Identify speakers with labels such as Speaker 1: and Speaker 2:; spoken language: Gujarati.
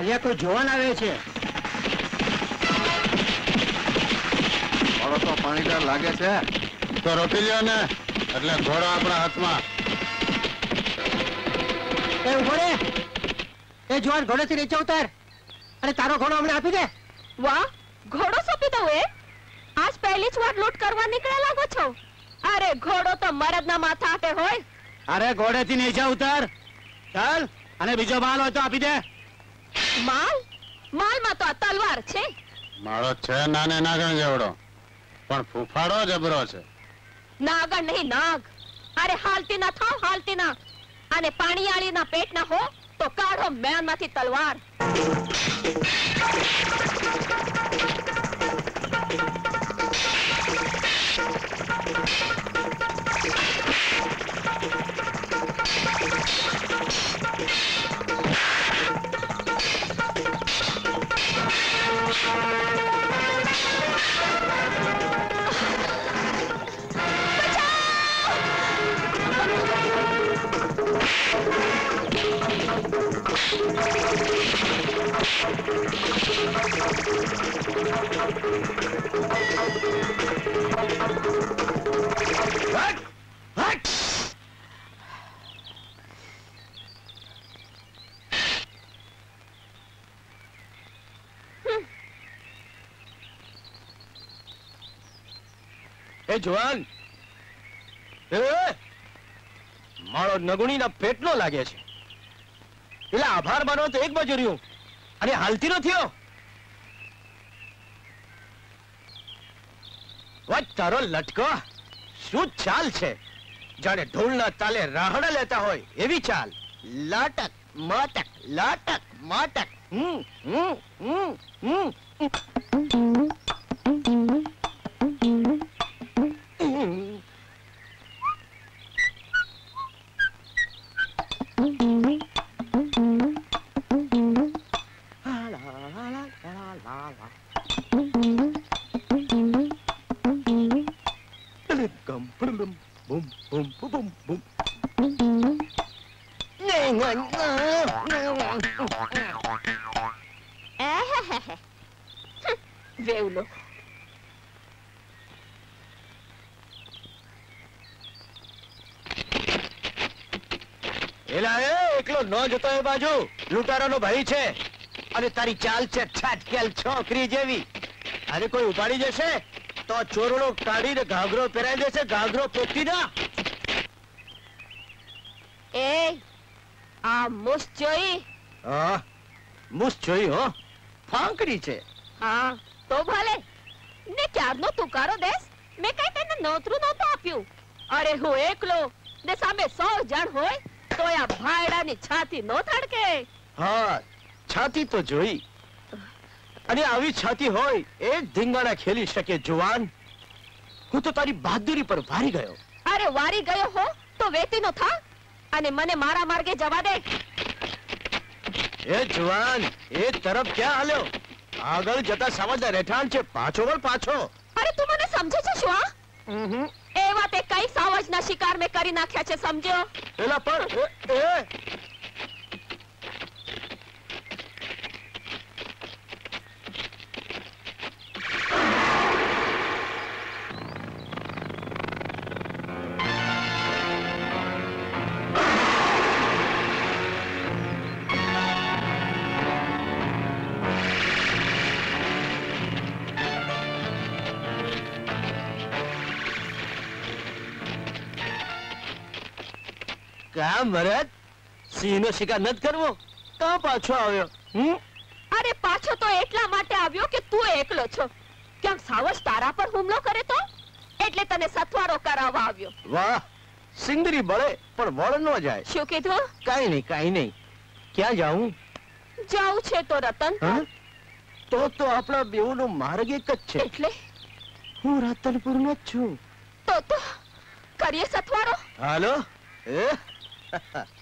Speaker 1: અહીંયા કોઈ જોવાન આવે છે.
Speaker 2: ઘોડો તો પાણીદાર લાગે છે, તો રોકી લ્યો ને, એટલે ઘોડો આપણા હાથમાં.
Speaker 1: એ ઉભો રે, એ જુવાન ઘોડેથી નીચે ઉતાર અને તારો ઘોડો અમને આપી દે.
Speaker 3: વાહ, ઘોડો સોંપી દઉં? આજ પહેલી જ વાર લૂંટ કરવા નીકળ્યા લાગો છો. અરે ઘોડો તો મરદના માથા હાથે હોય.
Speaker 1: અરે ઘોડેથી નીચે ઉતાર ચાલ, અને બીજો માલ હોય તો આપી દે.
Speaker 3: માલ? માલમાં તો આ તલવાર છે.
Speaker 2: મારો છે નાને નાગણ જેવડો, પણ ફૂફાડો જબરો છે.
Speaker 3: નાગણ નહીં, નાગ. અરે હાલતી ના થાવ, હાલતી ના. અને પાણીયાળી ના પેટ ના હો તો કાઢો મેન માંથી તલવાર.
Speaker 1: એ જુવાન, મારો નગુણીના પેટનો લાગે છે. એટલે આભાર માનો તો એક બાજુ રહ્યું અને હાલતી નો થયો. તારો લટકો શું ચાલ છે? જાણે ઢોલના તાલે રાહડા લેતા હોય એવી ચાલ. લાટક માટક, લાટક માટક.
Speaker 3: વેવલો.
Speaker 1: એલા એકલો ન જતો એ બાજુ, લૂંટારાનો ભાઈ છે અને તારી ચાલ છે છાટકેલ છોકરી જેવી. અરે કોઈ ઉપાડી જશે તો ચોરડો કાઢીને ઘાઘરો પહેરાઈ દેશે. ઘાઘરો પેટી ના.
Speaker 3: એ આ મૂસ જોઈ?
Speaker 1: હા, મૂસ જોઈ હો, ફાંકડી છે.
Speaker 3: હા તો ભલે ને, ક્યારનો તુકારો દેશ. મેં કઈ તને નોતરું નહોતું આપ્યું. અરે હું એકલો ને સામે 100 જણ હોય તો આ ભાયડાની છાતી નો થડકે.
Speaker 1: હા, છાતી તો જોઈ, અને આવી છાતી હોય એ જ ધીંગાણા ખેલી શકે. જુવાન, હું તો તારી બહાદુરી પર વારી ગયો.
Speaker 3: અરે વારી ગયો હો તો વેતી નો થા અને મને મારા માર્ગે જવા દે.
Speaker 1: એ જુવાન, એ તરફ ક્યાં હાલ્યો? આગળ જતા સાવજના રહેઠાણ છે, પાછો વળ પાછો.
Speaker 3: અરે તું મને સમજે છે શું? એવા તે કઈ સાવજના શિકાર મેં કરી નાખ્યા છે, સમજ્યો?
Speaker 1: એલા પણ કામ ભરત, સિંહનો શિકાર નથી કરવો, કાં પાછો આવ્યો?
Speaker 3: અરે પાછો તો એટલા માટે આવ્યો કે તું એકલો છો. ક્યાંક સાવજ તારા પર હુમલો કરે તો એટલે તને સથવારો કરાવવા આવ્યો.
Speaker 1: વાહ, સિંદરી બળે પણ વળ ન જાય.
Speaker 3: શું કીધું?
Speaker 1: કાઈ નહીં, કાઈ નહીં. ક્યાં જાઉં?
Speaker 3: જાઉં છે તો રતન.
Speaker 1: તો આપણા બેઉનો માર્ગ એક જ છે.
Speaker 3: એટલે
Speaker 1: હું રતનપુરનો જ છું.
Speaker 3: તો કરીએ સથવારો.
Speaker 1: હાલો.